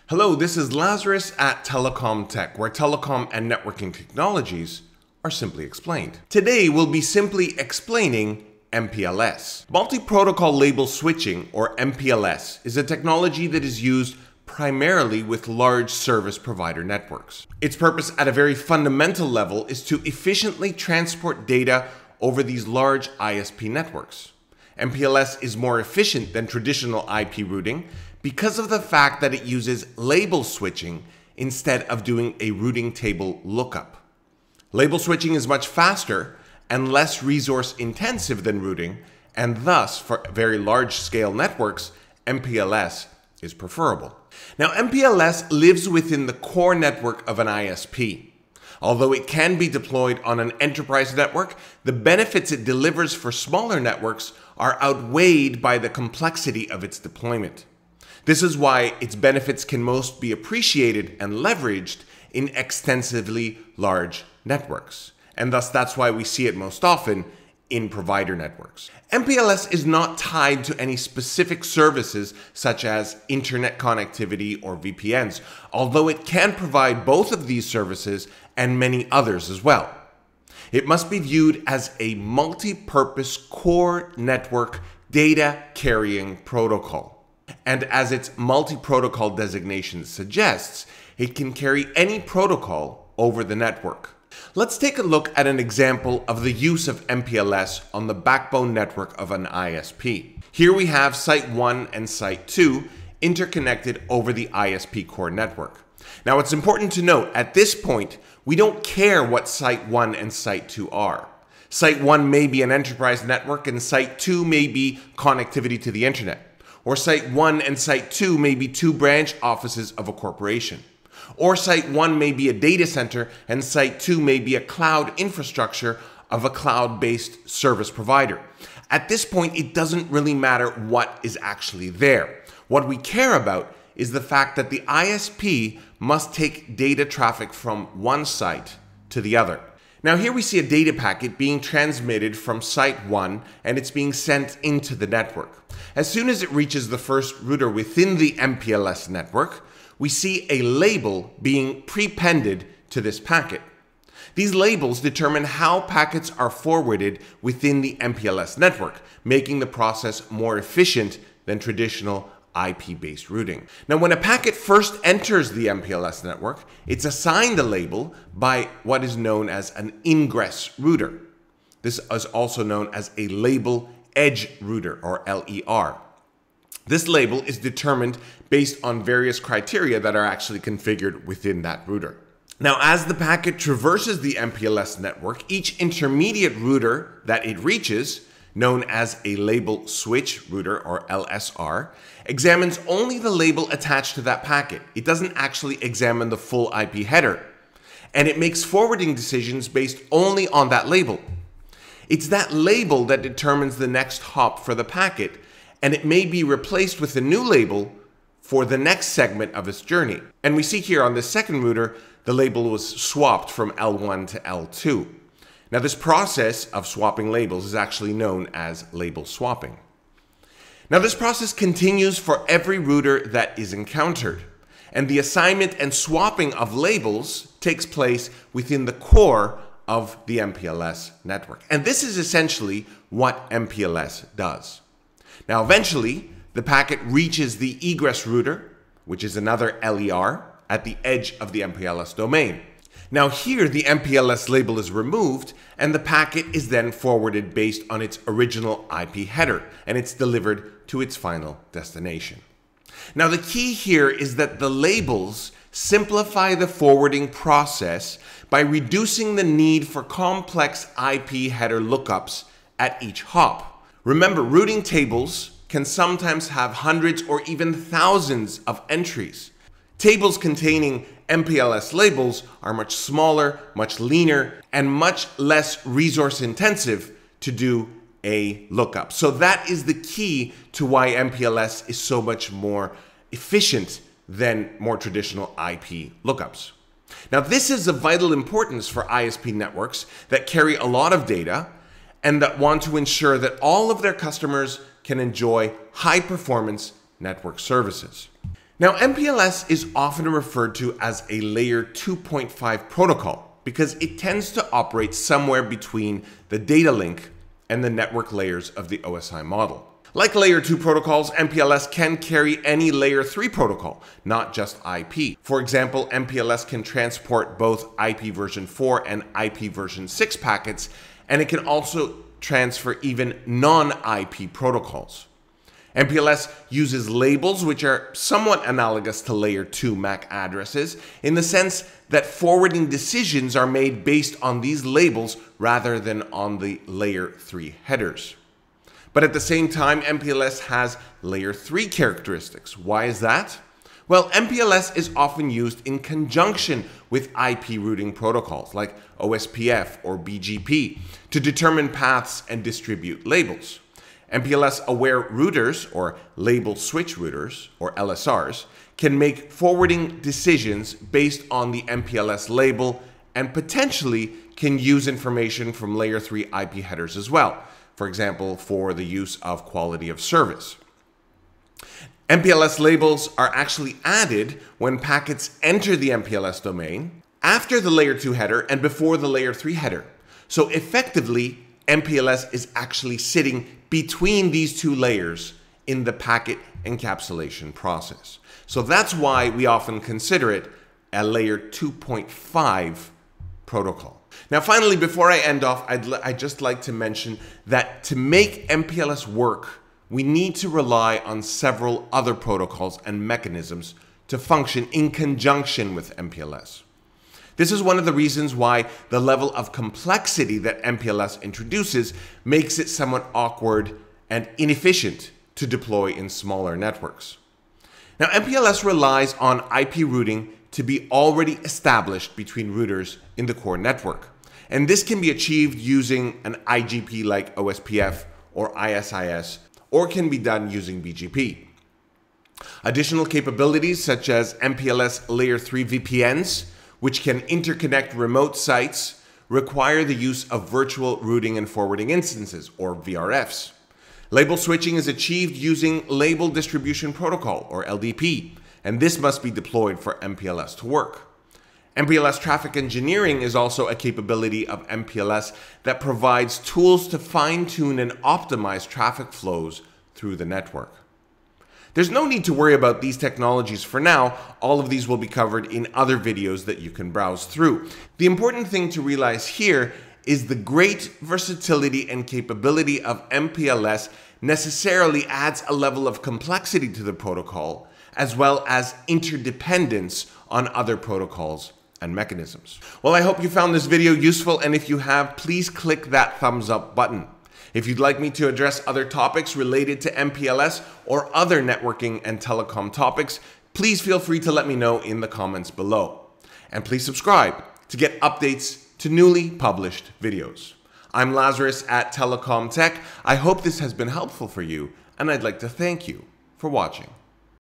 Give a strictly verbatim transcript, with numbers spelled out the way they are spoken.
Hello, this is Lazarus at telecomTech, where telecom and networking technologies are simply explained. Today, we'll be simply explaining M P L S. Multi-protocol label switching, or M P L S, is a technology that is used primarily with large service provider networks. Its purpose at a very fundamental level is to efficiently transport data over these large I S P networks. M P L S is more efficient than traditional I P routing because of the fact that it uses label switching instead of doing a routing table lookup. Label switching is much faster and less resource intensive than routing, and thus for very large scale networks, M P L S is preferable. Now, M P L S lives within the core network of an I S P. Although it can be deployed on an enterprise network, the benefits it delivers for smaller networks are outweighed by the complexity of its deployment. This is why its benefits can most be appreciated and leveraged in extensively large networks. And thus that's why we see it most often in provider networks. M P L S is not tied to any specific services such as internet connectivity or V P Ns, although it can provide both of these services and many others as well. It must be viewed as a multi-purpose core network data carrying protocol. And as its multi-protocol designation suggests, it can carry any protocol over the network. Let's take a look at an example of the use of M P L S on the backbone network of an I S P. Here we have Site one and Site two interconnected over the I S P core network. Now, it's important to note, at this point, we don't care what Site one and Site two are. Site one may be an enterprise network and Site two may be connectivity to the internet. Or Site one and Site two may be two branch offices of a corporation. Or Site one may be a data center and Site two may be a cloud infrastructure of a cloud-based service provider. At this point, it doesn't really matter what is actually there. What we care about is the fact that the I S P must take data traffic from one site to the other. Now here we see a data packet being transmitted from Site one and it's being sent into the network. As soon as it reaches the first router within the M P L S network, we see a label being prepended to this packet. These labels determine how packets are forwarded within the M P L S network, making the process more efficient than traditional I P-based routing. Now, when a packet first enters the M P L S network, it's assigned a label by what is known as an ingress router. This is also known as a label edge router, or L E R. This label is determined based on various criteria that are actually configured within that router. Now, as the packet traverses the M P L S network, each intermediate router that it reaches, known as a label switch router, or L S R, examines only the label attached to that packet. It doesn't actually examine the full I P header, and it makes forwarding decisions based only on that label. It's that label that determines the next hop for the packet, and it may be replaced with a new label for the next segment of its journey. And we see here on this second router, the label was swapped from L one to L two. Now, this process of swapping labels is actually known as label swapping. Now, this process continues for every router that is encountered, and the assignment and swapping of labels takes place within the core of the M P L S network. And this is essentially what M P L S does. Now, eventually, the packet reaches the egress router, which is another L E R, at the edge of the M P L S domain. Now here, the M P L S label is removed and the packet is then forwarded based on its original I P header, and it's delivered to its final destination. Now the key here is that the labels simplify the forwarding process by reducing the need for complex I P header lookups at each hop. Remember, routing tables can sometimes have hundreds or even thousands of entries. Tables containing M P L S labels are much smaller, much leaner, and much less resource intensive to do a lookup. So that is the key to why M P L S is so much more efficient than more traditional I P lookups. Now, this is of vital importance for I S P networks that carry a lot of data and that want to ensure that all of their customers can enjoy high performance network services. Now, M P L S is often referred to as a layer two point five protocol because it tends to operate somewhere between the data link and the network layers of the O S I model. Like layer two protocols, M P L S can carry any layer three protocol, not just I P. For example, M P L S can transport both I P version four and I P version six packets, and it can also transfer even non-I P protocols. M P L S uses labels which are somewhat analogous to layer two M A C addresses in the sense that forwarding decisions are made based on these labels rather than on the layer three headers. But at the same time, M P L S has layer three characteristics. Why is that? Well, M P L S is often used in conjunction with I P routing protocols like O S P F or B G P to determine paths and distribute labels. M P L S-aware routers, or label switch routers, or L S Rs, can make forwarding decisions based on the M P L S label and potentially can use information from layer three I P headers as well, for example, for the use of quality of service. M P L S labels are actually added when packets enter the M P L S domain, after the layer two header and before the layer three header. So effectively, M P L S is actually sitting between these two layers in the packet encapsulation process. So that's why we often consider it a layer two point five protocol. Now, finally, before I end off, I'd, I'd just like to mention that to make M P L S work, we need to rely on several other protocols and mechanisms to function in conjunction with M P L S. This is one of the reasons why the level of complexity that M P L S introduces makes it somewhat awkward and inefficient to deploy in smaller networks. Now, M P L S relies on I P routing to be already established between routers in the core network. And this can be achieved using an I G P like O S P F or I S I S, or can be done using B G P. Additional capabilities such as M P L S layer three V P Ns, which can interconnect remote sites, require the use of virtual routing and forwarding instances, or V R Fs. Label switching is achieved using Label Distribution Protocol, or L D P, and this must be deployed for M P L S to work. M P L S traffic engineering is also a capability of M P L S that provides tools to fine-tune and optimize traffic flows through the network. There's no need to worry about these technologies for now. All of these will be covered in other videos that you can browse through. The important thing to realize here is the great versatility and capability of M P L S necessarily adds a level of complexity to the protocol, as well as interdependence on other protocols and mechanisms. Well, I hope you found this video useful, and if you have, please click that thumbs up button. If you'd like me to address other topics related to M P L S or other networking and telecom topics, please feel free to let me know in the comments below. And please subscribe to get updates to newly published videos. I'm Lazarus at telecomTech. I hope this has been helpful for you, and I'd like to thank you for watching.